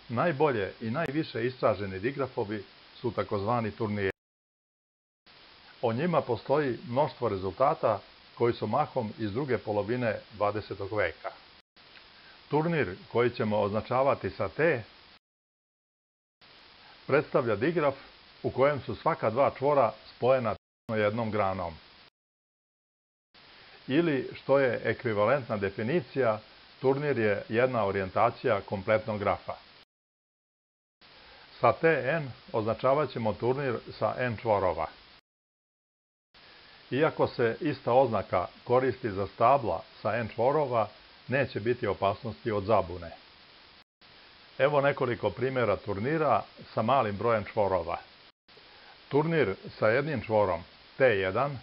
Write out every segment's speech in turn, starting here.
Najbolje i najviše istraženi digrafovi su takozvani turniri. O njima postoji mnoštvo rezultata koji su mahom iz druge polovine 20. veka. Turnir koji ćemo označavati sa T predstavlja digraf u kojem su svaka dva čvora spojena jednom granom. Ili, što je ekvivalentna definicija, turnir je jedna orijentacija kompletnog grafa. Sa Tn označavat ćemo turnir sa n čvorova. Iako se ista oznaka koristi za stabla sa n čvorova, neće biti opasnosti od zabune. Evo nekoliko primjera turnira sa malim brojem čvorova. Turnir sa jednim čvorom T1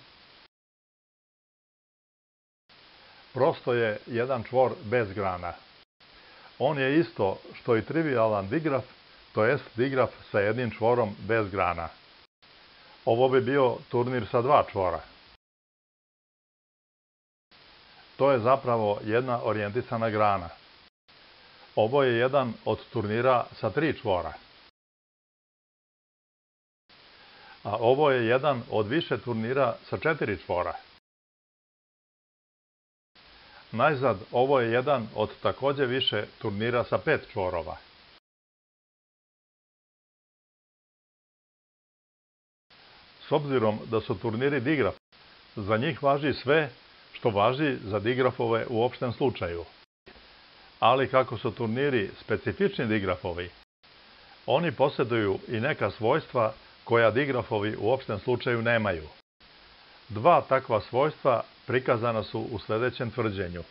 prosto je jedan čvor bez grana. On je isto što i trivialan digraf, to jest digraf sa jednim čvorom bez grana. Ovo bi bio turnir sa dva čvora. To je zapravo jedna orijentisana grana. Ovo je jedan od turnira sa tri čvora. A ovo je jedan od više turnira sa četiri čvora. Najzad, ovo je jedan od takođe više turnira sa pet čvorova. S obzirom da su turniri digraf, za njih važi sve što važi za digrafove u opštem slučaju. Ali kako su turniri specifični digrafovi, oni posjeduju i neka svojstva koja digrafovi u opštem slučaju nemaju. Dva takva svojstva prikazana su u sljedećem tvrđenju.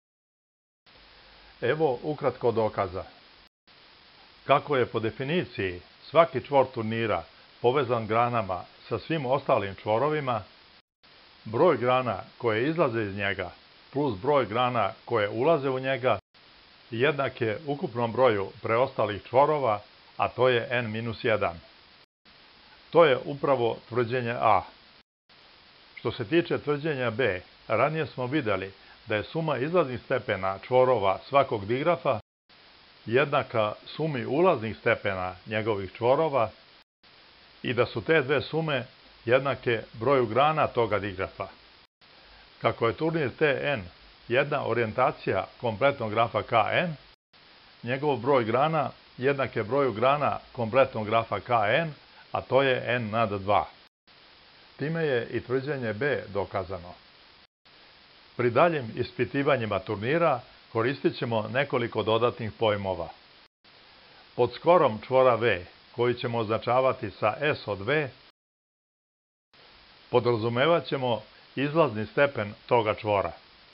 Evo ukratko dokaza. Kako je po definiciji svaki čvor turnira povezan granama sa svim ostalim čvorovima, broj grana koje izlaze iz njega plus broj grana koje ulaze u njega jednak je ukupnom broju preostalih čvorova, a to je n-1. To je upravo tvrđenje A. Što se tiče tvrđenja B, ranije smo vidjeli da je suma izlaznih stepena čvorova svakog digrafa jednaka sumi ulaznih stepena njegovih čvorova i da su te dve sume jednake broju grana toga digrafa. Kako je turnir Tn jedna orijentacija kompletnog grafa Kn, njegov broj grana jednak je broju grana kompletnog grafa Kn, a to je n nad 2. Time je i tvrđenje B dokazano. Pri daljim ispitivanjima turnira koristit ćemo nekoliko dodatnih pojmova. Pod skorom čvora V, koji ćemo označavati sa S od V, podrazumevat ćemo izlazni stepen toga čvora.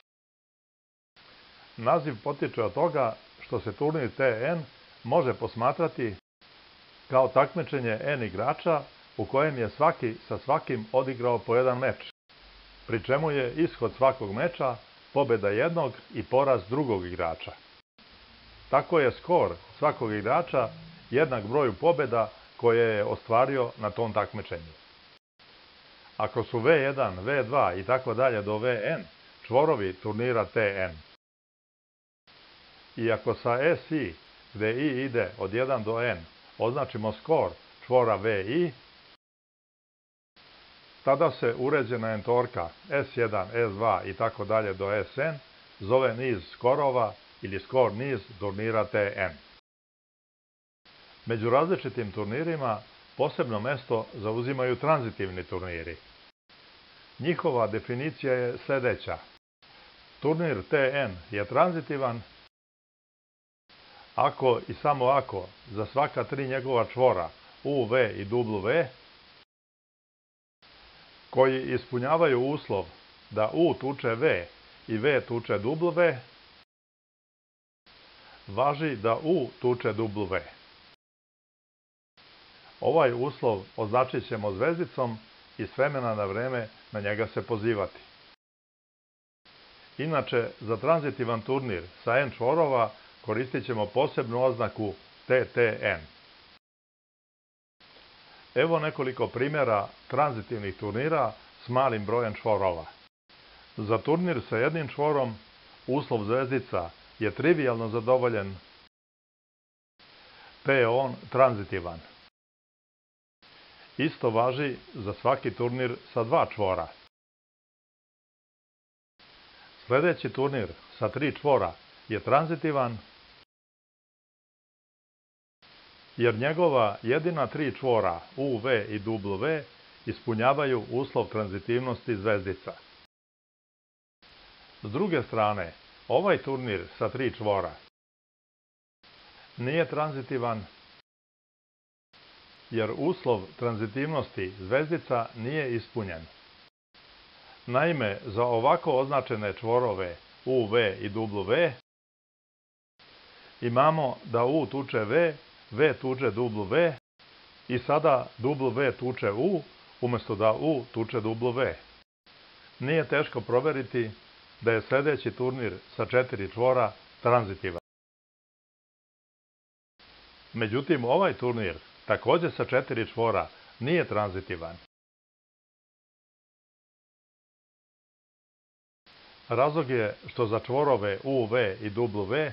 Naziv potiče od toga što se turnir Tn može posmatrati kao takmičenje n igrača u kojem je svaki sa svakim odigrao po jedan meč, pri čemu je ishod svakog meča pobjeda jednog i poraz drugog igrača. Tako je skor svakog igrača jednak broju pobjeda koje je ostvario na tom takmičenju. Ako su V1, V2 i tako dalje do Vn čvorovi turnira Tn, i ako sa Si, gde I ide od 1 do n, označimo skor čvora Vi, tada se uređena entorka S1, S2 i tako dalje do Sn zove niz skorova ili skor niz turnira Tn. Među različitim turnirima posebno mesto zauzimaju tranzitivni turniri. Njihova definicija je sljedeća. Turnir Tn je tranzitivan ako i samo ako za svaka tri njegova čvora U, V i W, koji ispunjavaju uslov da U tuče V i V tuče W, važi da U tuče W. Ovaj uslov označit ćemo zvezdicom i s vremena na vreme na njega se pozivati. Inače, za tranzitivan turnir sa n čvorova koristit ćemo posebnu oznaku TTN. Evo nekoliko primjera tranzitivnih turnira s malim brojem čvorova. Za turnir sa jednim čvorom uslov zvezdica je trivialno zadovoljen te je on tranzitivan. Isto važi za svaki turnir sa 2 čvora. Sljedeći turnir sa 3 čvora je tranzitivan jer njegova jedina 3 čvora U, V i W ispunjavaju uslov tranzitivnosti zvezdica. S druge strane, ovaj turnir sa 3 čvora nije tranzitivan jer uslov tranzitivnosti zvezdica nije ispunjen. Naime, za ovako označene čvorove U, V i W imamo da U tuče V, V tuče W i sada W tuče U umjesto da U tuče W. Nije teško proveriti da je sljedeći turnir sa 4 čvora tranzitivan. Međutim, ovaj turnir također sa 4 čvora nije tranzitivan. Razlog je što za čvorove U, V i W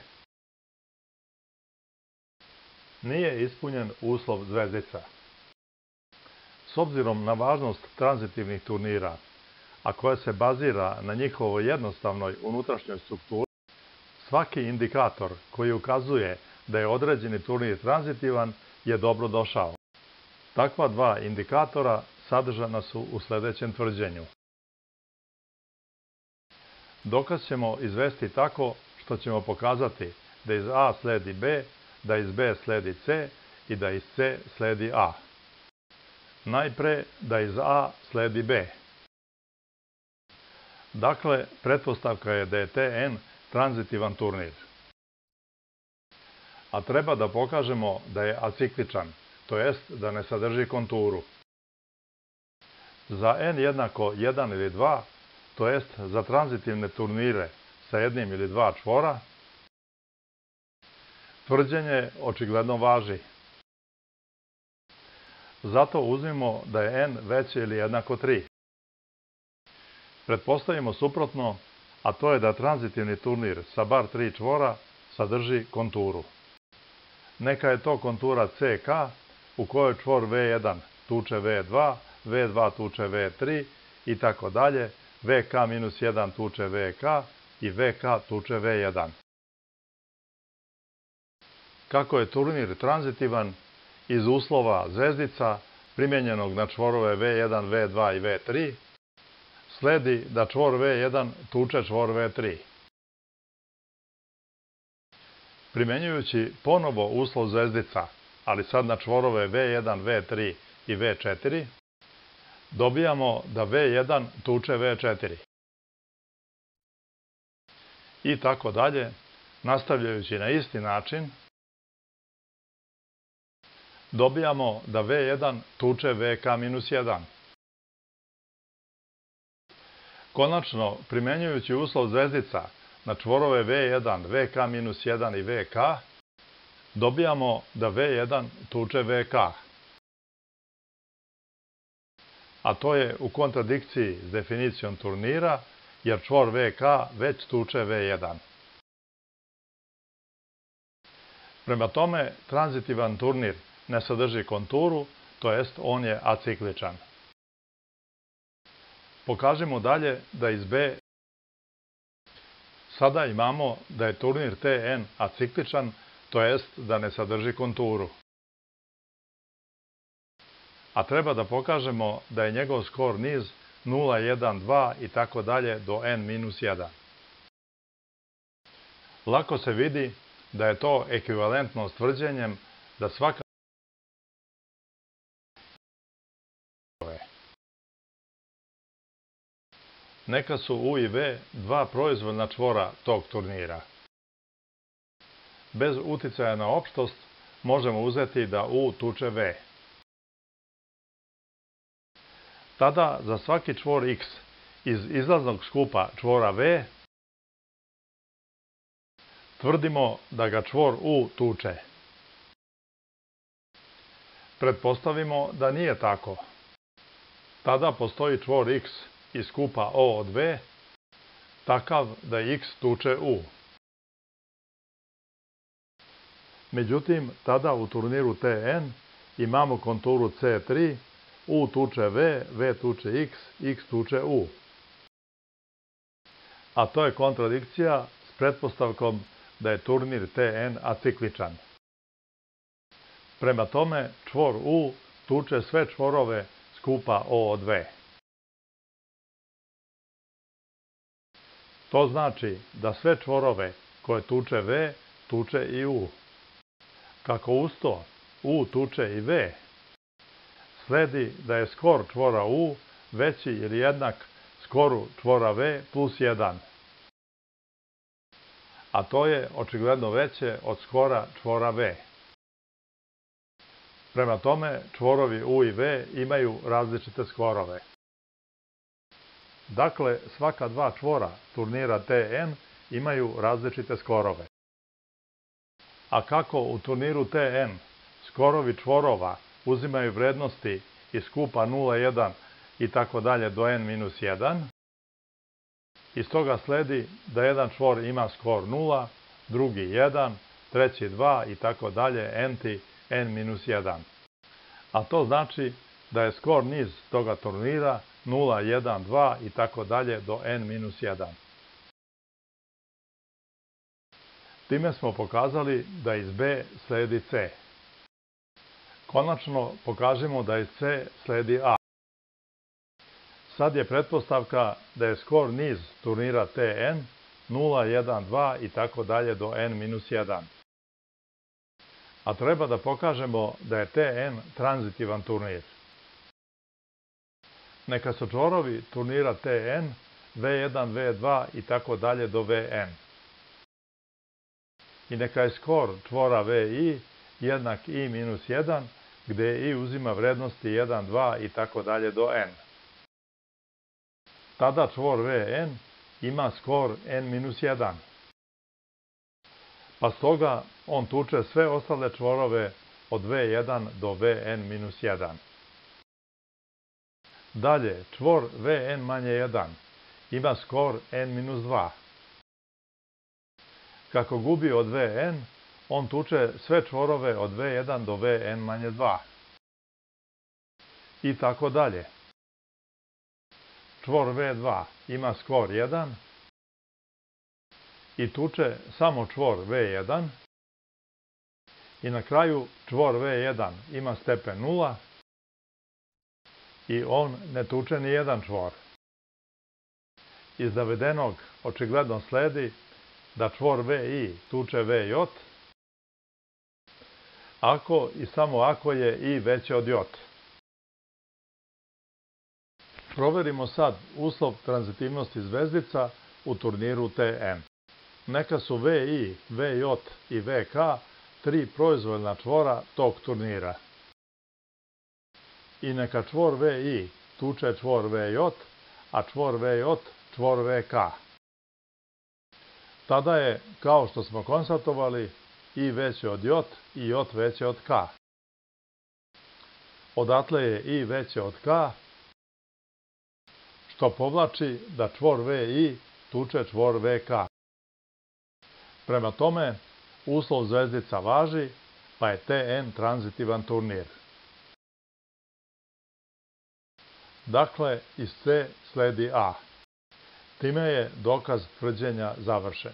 nije ispunjen uslov zvezdica. S obzirom na važnost tranzitivnih turnira, a koja se bazira na njihovoj jednostavnoj unutrašnjoj strukturi, svaki indikator koji ukazuje da je određeni turnir tranzitivan je dobro došao. Takva 2 indikatora sadržana su u sljedećem tvrđenju. Dokaz ćemo izvesti tako što ćemo pokazati da iz A sledi B, da iz B sledi C i da iz C sledi A. Najpre da iz A sledi B. Dakle, pretpostavka je da je Tn tranzitivan turnir. A treba da pokažemo da je acikličan, to jest da ne sadrži konturu. Za n jednako 1 ili 2, to jest za tranzitivne turnire sa 1 ili 2 čvora, tvrđenje očigledno važi. Zato uzmimo da je n veće ili jednako 3. Pretpostavimo suprotno, a to je da tranzitivni turnir sa bar 3 čvora sadrži konturu. Neka je to kontura CK u kojoj čvor V1 tuče V2, V2 tuče V3 i tako dalje, VK-1 tuče VK i VK tuče V1. Kako je turnir tranzitivan, iz uslova zvezdica primjenjenog na čvorove V1, V2 i V3, sledi da čvor V1 tuče čvor V3. Primjenjujući ponovo uslov zvezdica, ali sad na čvorove V1, V3 i V4, dobijamo da V1 tuče V4. I tako dalje, nastavljajući na isti način, dobijamo da V1 tuče VK-1. Konačno, primjenjujući uslov zvezdica na čvorove V1, VK-1 i VK, dobijamo da V1 tuče VK. A to je u kontradikciji s definicijom turnira, jer čvor VK već tuče V1. Prema tome, tranzitivan turnir ne sadrži konturu, to jest on je acikličan. Pokažemo dalje da iz B sada imamo da je turnir Tn acikličan, to jest da ne sadrži konturu. A treba da pokažemo da je njegov skor niz 0, 1, 2 i tako dalje do n-1. Lako se vidi da je to ekvivalentno s tvrđenjem da svaka neka su U i V 2 proizvoljna čvora tog turnira. Bez uticaja na opštost možemo uzeti da U tuče V. Tada za svaki čvor X iz izlaznog skupa čvora V tvrdimo da ga čvor U tuče. Pretpostavimo da nije tako. Tada postoji čvor X iz skupa O od V, takav da X tuče U. Međutim, tada u turniru Tn imamo konturu C3, U tuče V, V tuče X, X tuče U. A to je kontradikcija s pretpostavkom da je turnir Tn acikličan. Prema tome, čvor U tuče sve čvorove skupa O od V. To znači da sve čvorove koje tuče V, tuče i U. Kako uz to U tuče i V, sledi da je skor čvora U veći ili jednak skoru čvora V plus 1. A to je očigledno veće od skora čvora V. Prema tome, čvorovi U i V imaju različite skorove. Dakle, svaka dva čvora turnira Tn imaju različite skorove. A kako u turniru Tn skorovi čvorova uzimaju vrednosti iz skupa 0, 1 i tako dalje do n-1, iz toga sledi da jedan čvor ima skor 0, drugi 1, treći 2 i tako dalje, n-ti n-1. A to znači da je skor niz toga turnira 0, 1, 2 i tako dalje do n-1. Time smo pokazali da iz B sledi C. Konačno pokažemo da iz C sledi A. Sad je pretpostavka da je skor niz turnira Tn 0, 1, 2 i tako dalje do n-1. A treba da pokažemo da je Tn tranzitivan turnir. Neka su čvorovi turnira Tn V1, V2 i tako dalje do Vn. I neka je skor čvora Vi jednak i-1, gde i uzima vrednosti 1, 2 i tako dalje do n. Tada čvor Vn ima skor n-1. Pa stoga on tuče sve ostale čvorove od V1 do Vn-1. Dalje, čvor Vn manje 1 ima skor n-2. Kako gubi od Vn, on tuče sve čvorove od V1 do Vn manje 2. I tako dalje. Čvor V2 ima skor 1 i tuče samo čvor V1 i na kraju čvor V1 ima stepen 0 i on ne tuče ni jedan čvor. Iz navedenog očigledno sledi da čvor Vi tuče Vj, ako i samo ako je I veće od J. Proverimo sad uslov tranzitivnosti zvezdica u turniru Tn. Neka su Vi, Vj i Vk tri proizvoljna čvora tog turnira. I neka čvor Vi tuče čvor Vj, a čvor Vj čvor Vk. Tada je, kao što smo konstatovali, I veće od J i J veće od K. Odatle je I veće od K, što povlači da čvor Vi tuče čvor Vk. Prema tome, uslov zvezdica važi, pa je Tn tranzitivan turnir. Dakle, iz C sledi A. Time je dokaz tvrđenja završen.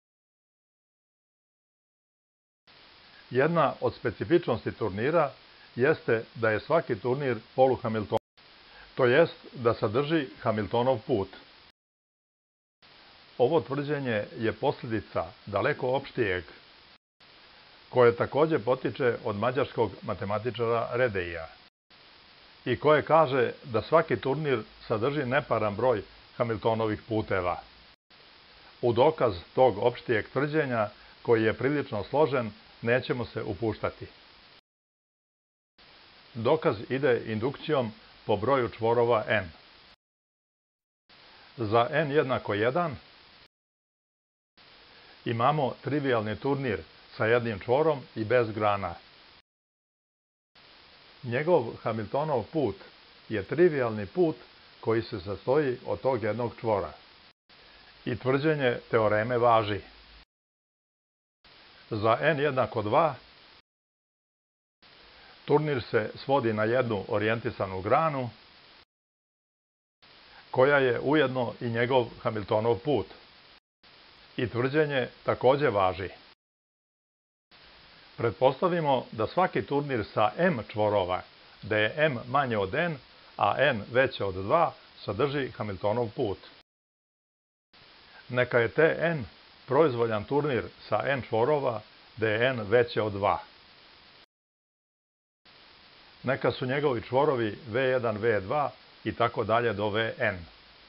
Jedna od specifičnosti turnira jeste da je svaki turnir poluhamiltonov, to jest da sadrži Hamiltonov put. Ovo tvrđenje je posljedica daleko opštijeg, koje takođe potiče od mađarskog matematičara Redeija i koje kaže da svaki turnir sadrži neparan broj Hamiltonovih puteva. U dokaz tog opštijeg tvrđenja, koji je prilično složen, nećemo se upuštati. Dokaz ide indukcijom po broju čvorova n. Za n jednako 1 imamo trivialni turnir sa jednim čvorom i bez grana. Njegov Hamiltonov put je trivialni put koji se sastoji od tog jednog čvora. I tvrđenje teoreme važi. Za n jednako 2 turnir se svodi na jednu orijentisanu granu, koja je ujedno i njegov Hamiltonov put. I tvrđenje takođe važi. Pretpostavimo da svaki turnir sa m čvorova, da je m manje od n, a n veće od 2, sadrži Hamiltonov put. Neka je Tn proizvoljan turnir sa n čvorova, da je n veće od 2. Neka su njegovi čvorovi V1, V2 i tako dalje do Vn.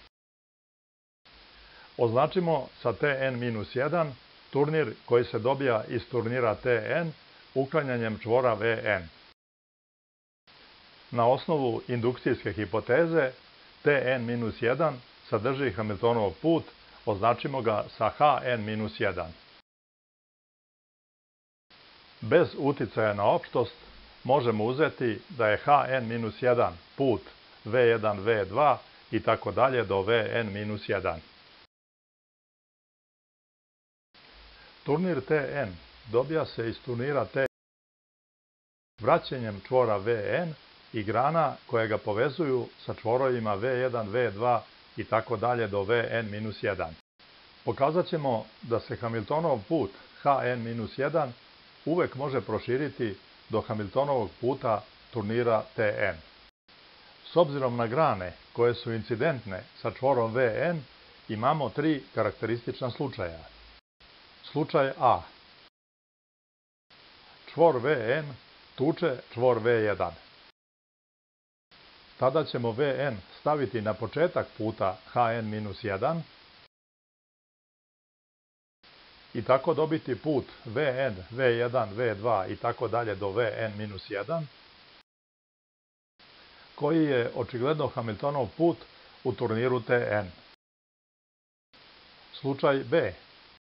Označimo sa Tn-1 turnir koji se dobija iz turnira Tn uklanjanjem čvora Vn. Na osnovu indukcijske hipoteze, Tn-1 sadrži Hamiltonov put, označimo ga sa Hn-1. Bez uticaja na opštost, možemo uzeti da je Hn-1 put V1, V2 i tako dalje do Vn-1. Turnir Tn dobija se iz turnira T vraćanjem čvora Vn i grana koje ga povezuju sa čvorovima V1, V2 i tako dalje do Vn-1. Pokazat ćemo da se Hamiltonov put Hn-1 uvek može proširiti do Hamiltonovog puta turnira Tn. S obzirom na grane koje su incidentne sa čvorom Vn, imamo tri karakteristična slučaja. Slučaj A. Čvor Vn tuče čvor V1. Tada ćemo Vn staviti na početak puta Hn-1 i tako dobiti put Vn, V1, V2 i tako dalje do Vn-1, koji je očigledno Hamiltonov put u turniru Tn. Slučaj B.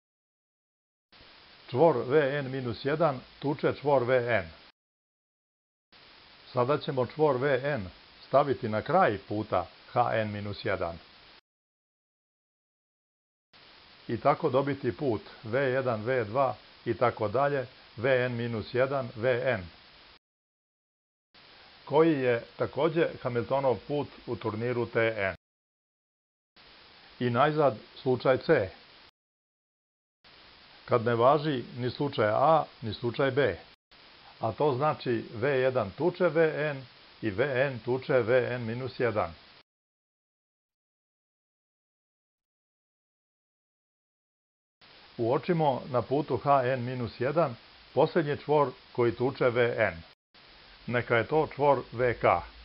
Čvor Vn-1 tuče čvor Vn. Sada ćemo čvor Vn staviti na kraj puta Hn-1 i tako dobiti put V1, V2 i tako dalje, Vn-1, Vn, koji je takođe Hamiltonov put u turniru Tn. I najzad slučaj C, kad ne važi ni slučaj A, ni slučaj B, a to znači V1 tuče Vn i Vn tuče Vn-1. Uočimo na putu Hn-1 posljednji čvor koji tuče Vn. Neka je to čvor Vk.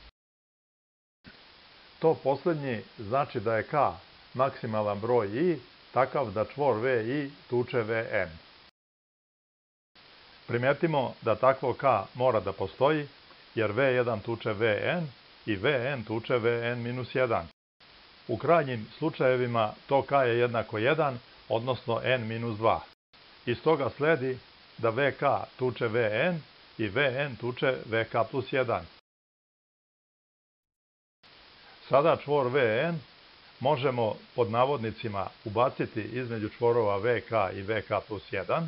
To posljednji znači da je K maksimalan broj I, takav da čvor Vi tuče Vn. Primetimo da takvo K mora da postoji, jer V1 tuče Vn i Vn tuče Vn-1. U krajnjim slučajevima to K je jednako 1, odnosno n-2. Iz toga sledi da Vk tuče Vn i Vn tuče Vk plus 1. Sada čvor Vn možemo pod navodnicima ubaciti između čvorova Vk i Vk plus 1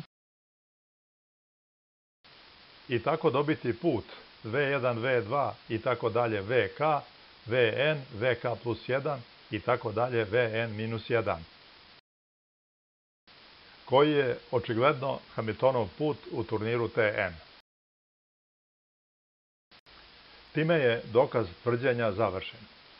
i tako dobiti put V1, V2 i tako dalje Vk, Vn, Vk plus 1 i tako dalje Vn-1, koji je očigledno Hamiltonov put u turniru Tn. Time je dokaz tvrđenja završen.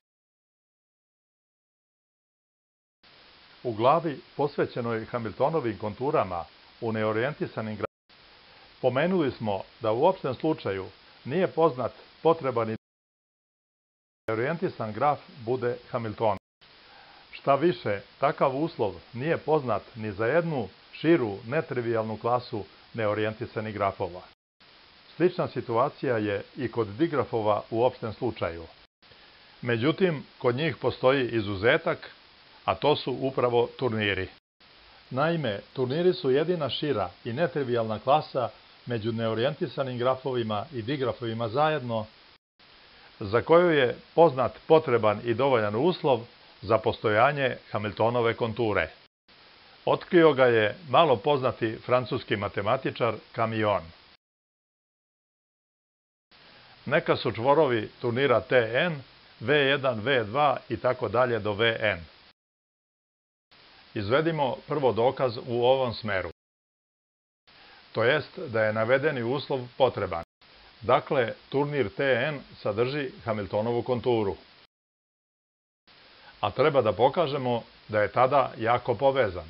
U glavi posvećenoj Hamiltonovim konturama u neorijentisanim grafima pomenuli smo da u opštem slučaju nije poznat potreban i neorijentisan graf bude Hamiltonov. Šta više, takav uslov nije poznat ni za jednu širu, netrivijalnu klasu neorijentisanih grafova. Slična situacija je i kod digrafova u opštem slučaju. Međutim, kod njih postoji izuzetak, a to su upravo turniri. Naime, turniri su jedina šira i netrivijalna klasa među neorijentisanim grafovima i digrafovima zajedno, za koju je poznat potreban i dovoljan uslov za postojanje Hamiltonove konture. Otkrio ga je malo poznati francuski matematičar Camion. Neka su čvorovi turnira Tn, V1, V2 i tako dalje do Vn. Izvedimo prvo dokaz u ovom smeru. To jest da je navedeni uslov potreban. Dakle, turnir Tn sadrži Hamiltonovu konturu. A treba da pokažemo da je tada jako povezan.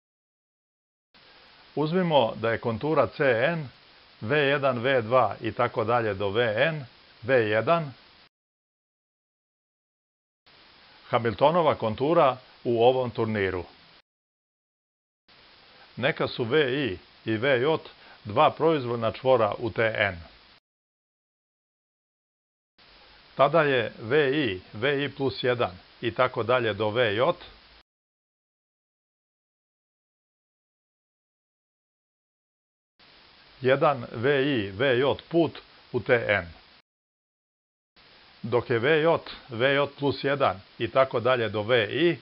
Uzmimo da je kontura Cn, V1, V2 i tako dalje do Vn, V1, Hamiltonova kontura u ovom turniru. Neka su Vi i Vj dva proizvoljna čvora u Tn. Tada je Vi plus 1 i tako dalje do Vj, jedan Vj put u Tn. Dok je Vj plus 1 i tako dalje do Vi,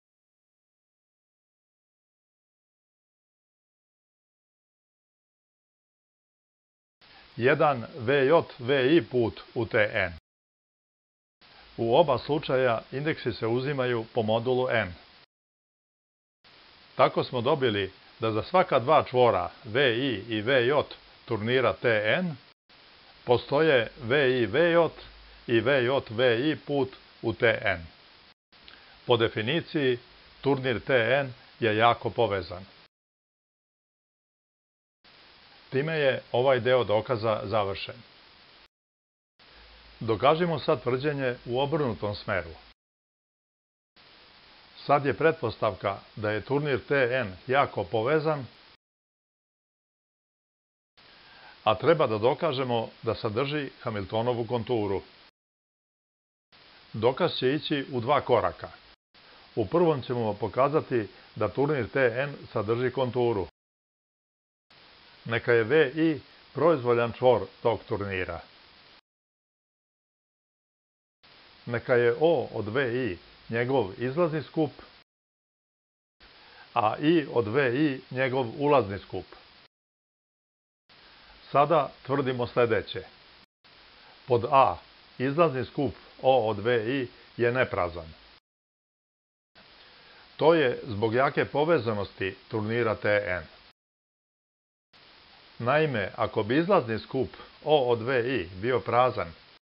jedan Vi put u Tn. U oba slučaja indeksi se uzimaju po modulu n. Tako smo dobili da za svaka dva čvora Vi i Vj turnira Tn postoje Vj i Vi put u Tn. Po definiciji, turnir Tn je jako povezan. Time je ovaj deo dokaza završen. Dokažimo sad tvrđenje u obrnutom smeru. Sad je pretpostavka da je turnir Tn jako povezan, a treba da dokažemo da sadrži Hamiltonovu konturu. Dokaz će ići u dva koraka. U prvom ćemo pokazati da turnir Tn sadrži konturu. Neka je Vi proizvoljan čvor tog turnira. Neka je O od Vi njegov izlazni skup, a I od Vi njegov ulazni skup. Sada tvrdimo sljedeće. Pod A, izlazni skup O od Vi je neprazan. To je zbog jake povezanosti turnira Tn. Naime, ako bi izlazni skup O od Vi bio prazan,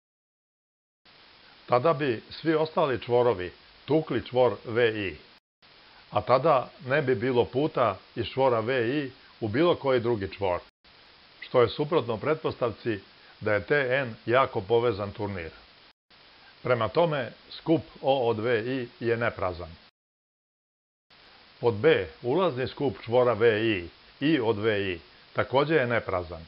tada bi svi ostali čvorovi tukli čvor Vi, a tada ne bi bilo puta iz čvora Vi u bilo koji drugi čvor, što je suprotno pretpostavci da je Tn jako povezan turnir. Prema tome, skup O od Vi je neprazan. Pod B, ulazni skup čvora Vi, I od Vi, također je neprazan.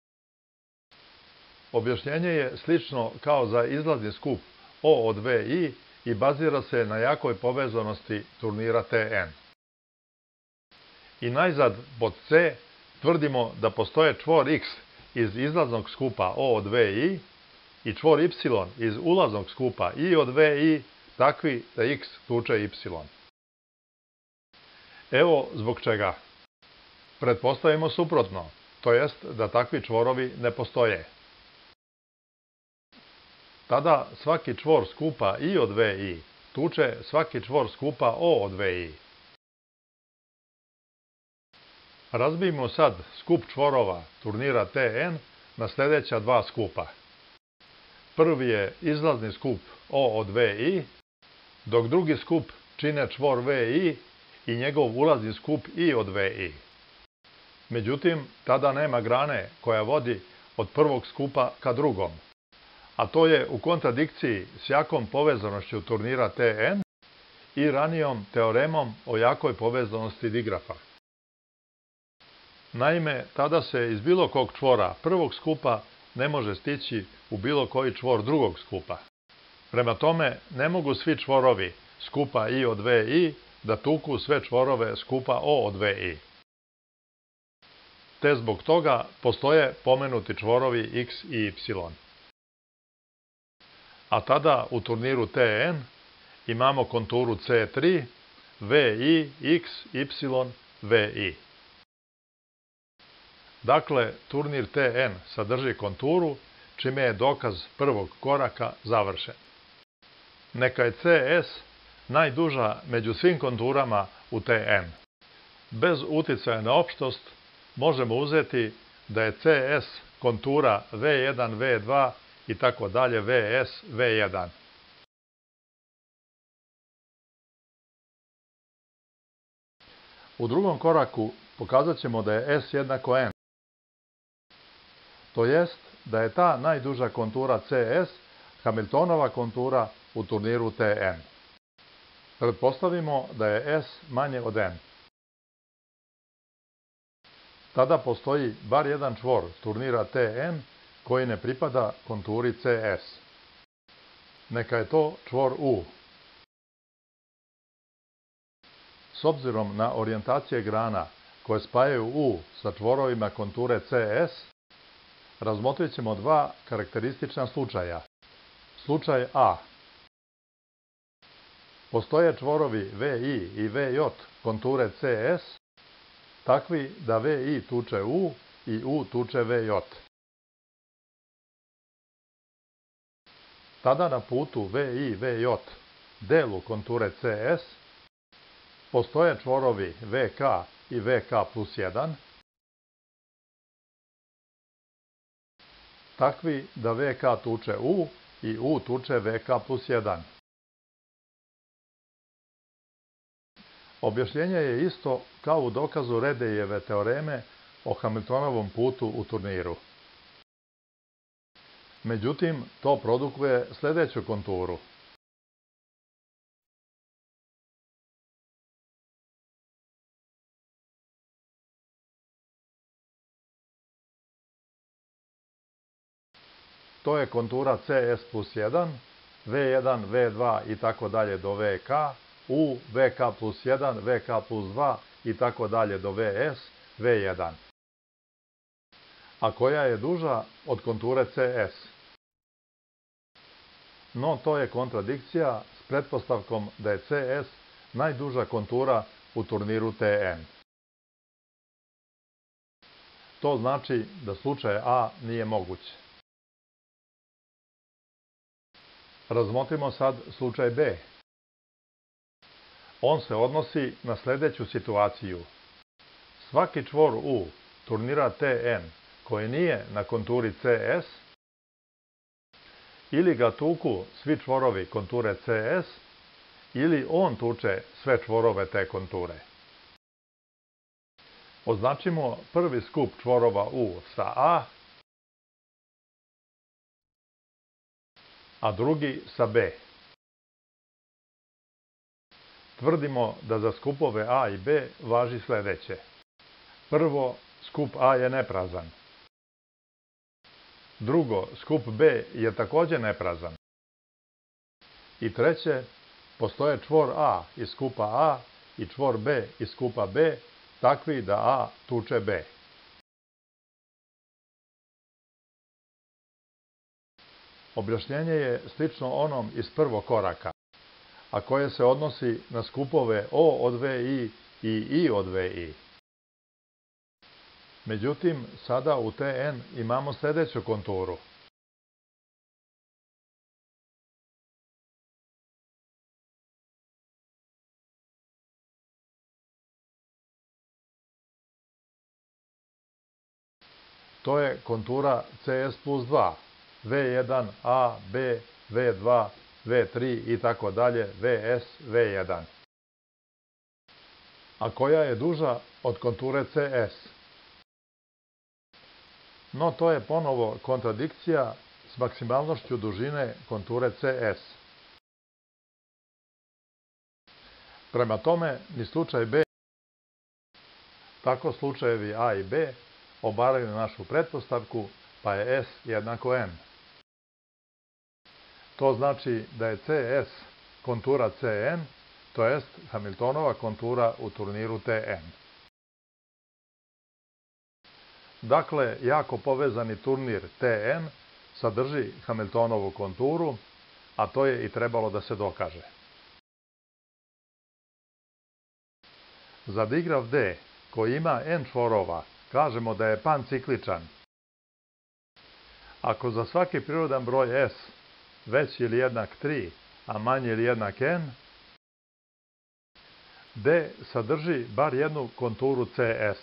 Objašnjenje je slično kao za izlazni skup O od Vi i bazira se na jakoj povezanosti turnira Tn. I najzad, pod C, tvrdimo da postoje čvor X iz izlaznog skupa O od Vi i čvor Y iz ulaznog skupa I od Vi takvi da X tuče Y. Evo zbog čega. Pretpostavimo suprotno, to jest da takvi čvorovi ne postoje. Tada svaki čvor skupa I od Vi tuče svaki čvor skupa O od Vi. Razbijmo sad skup čvorova turnira Tn na sljedeća dva skupa. Prvi je izlazni skup O od Vi, dok drugi skup čine čvor Vi i njegov ulazni skup I od Vi. Međutim, tada nema grane koja vodi od prvog skupa ka drugom, a to je u kontradikciji s jakom povezanošću turnira Tn i ranijom teoremom o jakoj povezanosti digrafa. Naime, tada se iz bilo kog čvora prvog skupa ne može stići u bilo koji čvor drugog skupa. Prema tome, ne mogu svi čvorovi skupa I od Vi da tuku sve čvorove skupa O od Vi. Te zbog toga postoje pomenuti čvorovi X i Y. A tada u turniru Tn imamo konturu C3, Vi, X, Y VI. Dakle, turnir Tn sadrži konturu, čime je dokaz prvog koraka završen. Neka je CS najduža među svim konturama u Tn. Bez uticaja na opštost možemo uzeti da je CS kontura V1, V2 i tako dalje VS, V1. U drugom koraku pokazat ćemo da je S jednako N. To jest da je ta najduža kontura CS Hamiltonova kontura u turniru Tn. Pretpostavimo da je S manje od N. Tada postoji bar jedan čvor turnira Tn koji ne pripada konturi CS. Neka je to čvor U. S obzirom na orijentacije grana koje spajaju U sa čvorovima konture CS, razmotrit ćemo dva karakteristična slučaja. Slučaj A. Postoje čvorovi VI i VJ konture CS, takvi da VI tuče U i U tuče VJ. Tada na putu VI, VJ, delu konture CS, postoje čvorovi VK i VK plus 1, takvi da VK tuče U i U tuče VK plus 1. Objašnjenje je isto kao u dokazu Redejeve teoreme o Hamiltonovom putu u turniru. Međutim, to produkuje sljedeću konturu. To je kontura CS plus 1, V1, V2 i tako dalje do VK, U, VK plus 1, VK plus 2 i tako dalje do VS, V1. A koja je duža od konture CS? No, to je kontradikcija s pretpostavkom da je CS najduža kontura u turniru Tn. To znači da slučaj A nije moguć. Razmotrimo sad slučaj B. On se odnosi na sljedeću situaciju. Svaki čvor U turnira Tn koji nije na konturi CS, ili ga tuku svi čvorovi konture CS, ili on tuče sve čvorove te konture. Označimo prvi skup čvorova U sa a drugi sa B. Tvrdimo da za skupove A i B važi sljedeće. Prvo, skup A je neprazan. Drugo, skup B je također neprazan. I treće, postoje čvor A iz skupa A i čvor B iz skupa B, takvi da A tuče B. Objašnjenje je slično onom iz prvog koraka, a koje se odnosi na skupove O od VI i I od VI. Međutim, sada u Tn imamo sljedeću konturu. To je kontura CS plus 2, V1, A, B, V2, V3 i tako dalje, VS, V1. A koja je duža od konture CS? No, to je ponovo kontradikcija s maksimalnošću dužine konture CS. Prema tome, ni slučaj B, tako slučajevi A i B obaraju našu pretpostavku, pa je S jednako N. To znači da je CS kontura Cn, to jest Hamiltonova kontura u turniru Tn. Dakle, jako povezani turnir Tn sadrži Hamiltonovu konturu, a to je i trebalo da se dokaže. Za digrav D koji ima n čvorova, kažemo da je pancikličan. Ako za svaki prirodan broj s veći ili jednak 3, a manji ili jednak n, D sadrži bar jednu konturu CS.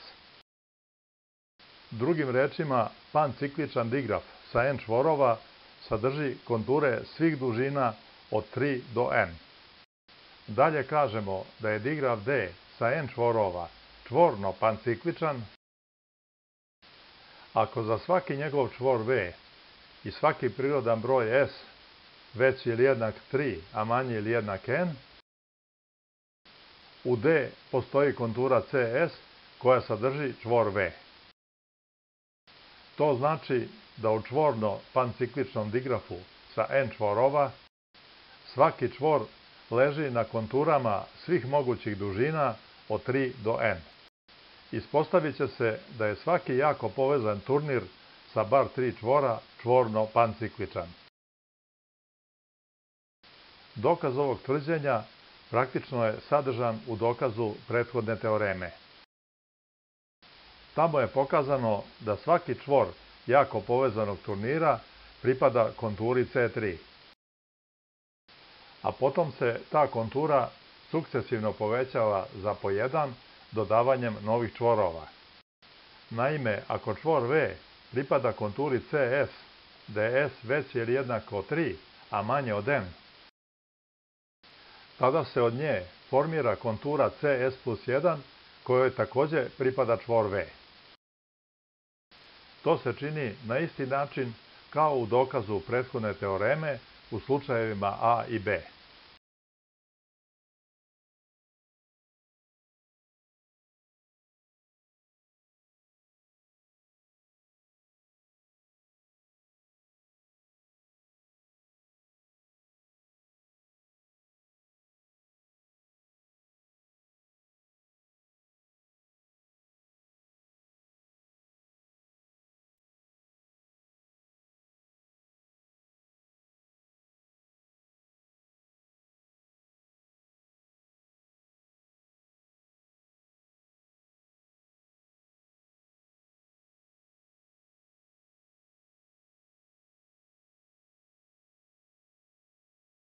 Drugim rečima, pancikličan digraf sa n čvorova sadrži konture svih dužina od 3 do n. Dalje kažemo da je digraf D sa n čvorova čvorno pancikličan ako za svaki njegov čvor V i svaki prirodan broj S veći ili jednak 3, a manji ili jednak n, u D postoji kontura CS koja sadrži čvor V. To znači da u čvorno pancikličnom digrafu sa n čvorova svaki čvor leži na konturama svih mogućih dužina od 3 do n. Ispostavit će se da je svaki jako povezan turnir sa bar 3 čvora čvorno pancikličan. Dokaz ovog tvrđenja praktično je sadržan u dokazu prethodne teoreme. Tamo je pokazano da svaki čvor jako povezanog turnira pripada konturi C3. A potom se ta kontura sukcesivno povećava za po 1 dodavanjem novih čvorova. Naime, ako čvor V pripada konturi CS, da je S veći ili jednako 3, a manje od n, tada se od nje formira kontura CS plus 1, kojoj takođe pripada čvor V. To se čini na isti način kao u dokazu prethodne teoreme u slučajevima A i B.